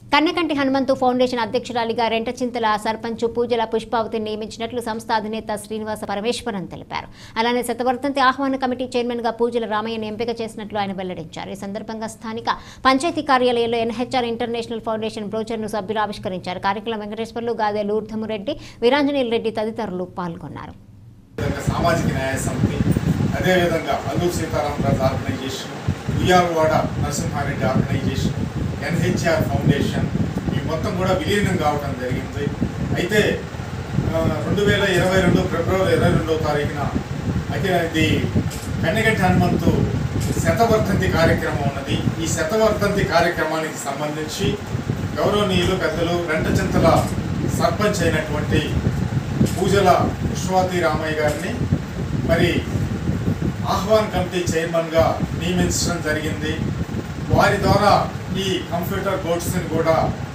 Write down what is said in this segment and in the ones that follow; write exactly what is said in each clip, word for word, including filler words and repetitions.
కన్నకంటి Hanumanthu foundation అధ్యక్షురాలిగా రెంటచింతల సర్పంచ్ పూజల పుష్పావతిని నియమించినట్లు సంస్థ అధినేత శ్రీనివాస పరమేశ్వరన్ తెలిపారు. అలానే శతవర్ధంతి ఆహ్వాన కమిటీ చైర్మన్ గా పూజల రామయ్యను ఎంపిక చేసినట్లు ఆయన వెల్లడించారు. ఈ సందర్భంగా స్థానిక పంచాయతీ కార్యాలయంలో ఎన్హెచ్ఆర్ ఇంటర్నేషనల్ ఫౌండేషన్ బ్రోచర్ను సభ్యులు ఆవిష్కరించారు. కార్యక్రమం వెంకటేశ్వర్లు, గాదే లూర్ధమురెడ్డి, వీరాంజనేయులు రెడ్డి తదితరులు పాల్గొన్నారు. సామాజిక న్యాయ సమితి, అదేవిధంగా Alluri Sitaramaraju organization, Uyyalawada Narasimhareddy organization, NHR foundation ఈ మొత్తం కూడా విలీనం కావడం జరిగింది. అయితే రెండు వేల ఇరవై రెండు ఫిబ్రవరి ఇరవై రెండవ తారీఖున అయితే ఇది కన్నకంటి హనుమంతు శతవర్ధంతి కార్యక్రమం ఉన్నది. ఈ శతవర్ధంతి కార్యక్రమానికి సంబంధించి గౌరవనీయులు పెద్దలు రెంటచింతల సర్పంచ్ అయినటువంటి పూజల పుష్పావతి రామయ్య గారిని మరి ఆహ్వాన్ కమిటీ చైర్మన్గా నియమించడం జరిగింది. వారి ద్వారా ఈ కంప్యూటర్ కోర్సుని కూడా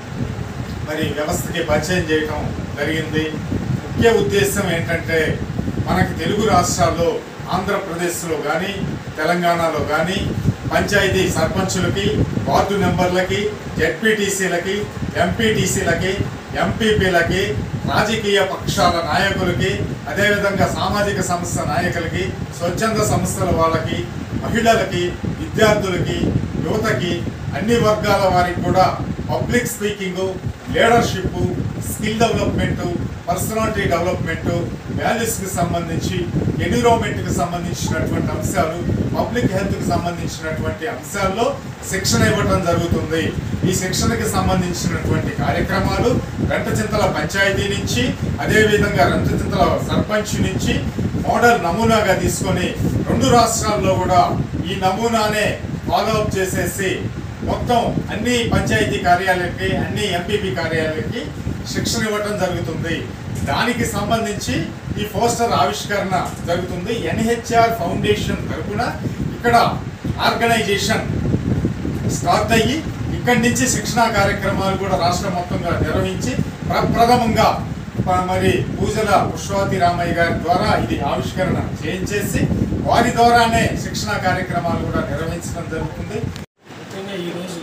మరి వ్యవస్థకి పరిచయం చేయడం జరిగింది. ముఖ్య ఉద్దేశం ఏంటంటే మనకి తెలుగు రాష్ట్రాల్లో ఆంధ్రప్రదేశ్లో కానీ తెలంగాణలో కానీ పంచాయతీ సర్పంచులకి, వార్డు మెంబర్లకి, జెడ్పీటీసీలకి, ఎంపీటీసీలకి, ఎంపీపీలకి, రాజకీయ పక్షాల నాయకులకి, అదేవిధంగా సామాజిక సంస్థ నాయకులకి, స్వచ్ఛంద సంస్థల వాళ్ళకి, మహిళలకి, విద్యార్థులకి, యువతకి, అన్ని వర్గాల వారికి కూడా public speaking, leadership, skill development, personality development, వాల్యూస్కి సంబంధించి, ఎన్విరాన్మెంట్కి సంబంధించినటువంటి అంశాలు, పబ్లిక్ హెల్త్కి సంబంధించినటువంటి అంశాల్లో శిక్షణ ఇవ్వడం జరుగుతుంది. ఈ శిక్షణకి సంబంధించినటువంటి కార్యక్రమాలు రెంటచింతల పంచాయతీ నుంచి, అదేవిధంగా రెంటచింతల సర్పంచ్ నుంచి మోడల్ నమూనాగా తీసుకొని రెండు రాష్ట్రాల్లో కూడా ఈ నమూనానే ఫాలోఅప్ చేసేసి మొత్తం అన్ని పంచాయతీ కార్యాలయాలకి, అన్ని ఎంపీపీ కార్యాలయాలకి శిక్షణ ఇవ్వటం జరుగుతుంది. దానికి సంబంధించి ఈ పోస్టర్ ఆవిష్కరణ జరుగుతుంది. ఎన్హెచ్ఆర్ ఫౌండేషన్ తరఫున ఇక్కడ ఆర్గనైజేషన్ స్టార్ట్ అయ్యి ఇక్కడి నుంచి శిక్షణా కార్యక్రమాలు కూడా రాష్ట్రం మొత్తంగా నిర్వహించి ప్రప్రథమంగా మరి పూజల పుష్పావతి రామయ్య గారి ద్వారా ఇది ఆవిష్కరణ చేయించేసి వారి ద్వారానే శిక్షణా కార్యక్రమాలు కూడా నిర్వహించడం జరుగుతుంది. ముఖ్యంగా ఈరోజు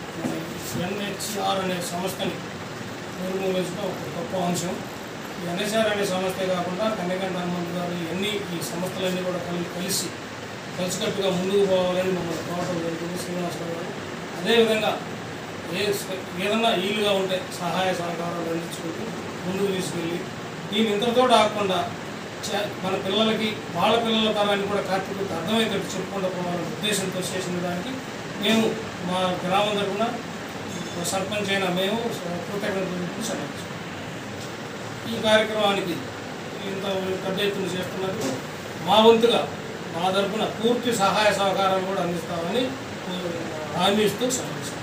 ఎన్హెచ్ఆర్ అనే సంస్థని నిర్మూలించడం ఒక గొప్ప అంశం. ఈ ఎన్హెచ్ఆర్ అనే సంస్థే కాకుండా కన్నకంటి హనుమంతు గారు ఎన్ని ఈ సంస్థలన్నీ కూడా కలిసి కలిసి కలిసికట్టుగా ముందుకు పోవాలని మమ్మల్ని కోరటం జరుగుతుంది శ్రీనివాసరావు గారు. అదేవిధంగా ఏ ఏదన్నా ఈలుగా ఉంటే సహాయ సహకారాలు అందించుకుంటూ ముందుకు తీసుకెళ్ళి దీని ఇంతటితో ఆగకుండా మన పిల్లలకి, వాళ్ళ పిల్లల తరాన్ని కూడా కార్తీకకు అర్థమయ్యేటట్టు చెప్పుకుంటూ పోవాలనే ఉద్దేశంతో చేసిన దానికి మేము మా గ్రామం తరఫున సర్పంచ్ అయిన మేము కృతజ్ఞతలు సమర్పిస్తాం. ఈ కార్యక్రమానికి ఇంత పెద్ద ఎత్తున చేస్తున్నట్టు మా వంతుగా మా తరఫున పూర్తి సహాయ సహకారాలు కూడా అందిస్తామని హామీ ఇస్తూ సమర్పిస్తాం.